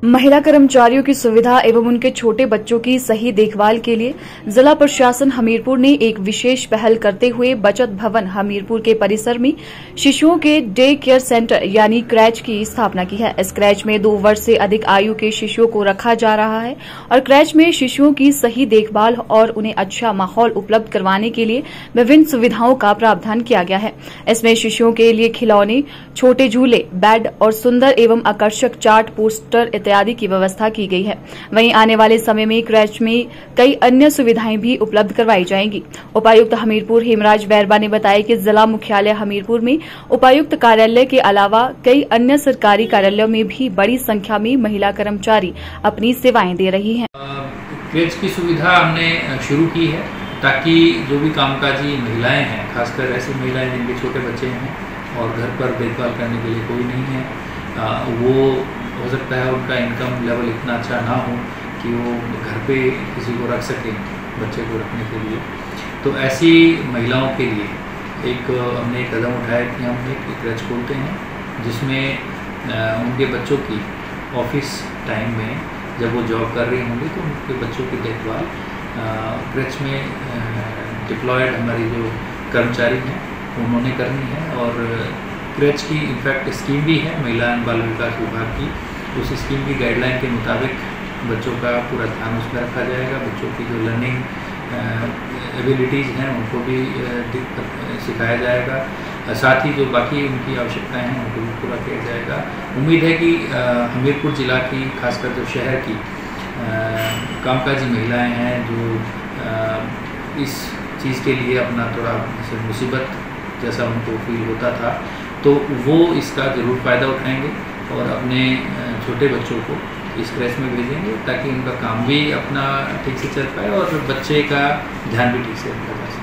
महिला कर्मचारियों की सुविधा एवं उनके छोटे बच्चों की सही देखभाल के लिए जिला प्रशासन हमीरपुर ने एक विशेष पहल करते हुए बचत भवन हमीरपुर के परिसर में शिशुओं के डे केयर सेंटर यानी क्रैच की स्थापना की है। इस क्रैच में 2 वर्ष से अधिक आयु के शिशुओं को रखा जा रहा है और क्रैच में शिशुओं की सही देखभाल और उन्हें अच्छा माहौल उपलब्ध करवाने के लिए विभिन्न सुविधाओं का प्रावधान किया गया है। इसमें शिशुओं के लिए खिलौने, छोटे झूले, बेड और सुंदर एवं आकर्षक चार्ट, पोस्टर इत्यादि की व्यवस्था की गई है। वहीं आने वाले समय में क्रैच में कई अन्य सुविधाएं भी उपलब्ध करवाई जाएंगी। उपायुक्त हमीरपुर हेमराज बैरबा ने बताया कि जिला मुख्यालय हमीरपुर में उपायुक्त कार्यालय के अलावा कई अन्य सरकारी कार्यालयों में भी बड़ी संख्या में महिला कर्मचारी अपनी सेवाएं दे रही हैं। क्रैच की सुविधा हमने शुरू की है ताकि जो भी कामकाजी महिलाएं हैं, खासकर ऐसी महिलाएं जिनके छोटे बच्चे हैं और घर पर देखभाल करने के लिए कोई नहीं है, वो हो सकता है उनका इनकम लेवल इतना अच्छा ना हो कि वो घर पे किसी को रख सकें बच्चे को रखने के लिए। तो ऐसी महिलाओं के लिए हमने एक कदम उठाया कि हम एक क्रैच खोलते हैं जिसमें उनके बच्चों की ऑफिस टाइम में जब वो जॉब कर रही होंगी तो उनके बच्चों की देखभाल क्रैच में डिप्लॉयड हमारी जो कर्मचारी हैं उन्होंने करनी है। और क्रैच की इनफैक्ट स्कीम भी है महिला एवं बाल विकास विभाग की। उस स्कीम की गाइडलाइन के मुताबिक बच्चों का पूरा ध्यान उसमें रखा जाएगा। बच्चों की जो लर्निंग एबिलिटीज़ हैं उनको भी सिखाया जाएगा, साथ ही जो बाकी उनकी आवश्यकताएं हैं उनको भी पूरा किया जाएगा। उम्मीद है कि हमीरपुर ज़िला की खासकर जो शहर की कामकाजी महिलाएं हैं जो इस चीज़ के लिए अपना थोड़ा मुसीबत जैसा उनको फील होता था, तो वो इसका ज़रूर फ़ायदा उठाएंगे और अपने छोटे बच्चों को इस क्रैच में भेजेंगे ताकि उनका काम भी अपना ठीक से चल पाए और बच्चे का ध्यान भी ठीक से रखा जा सके।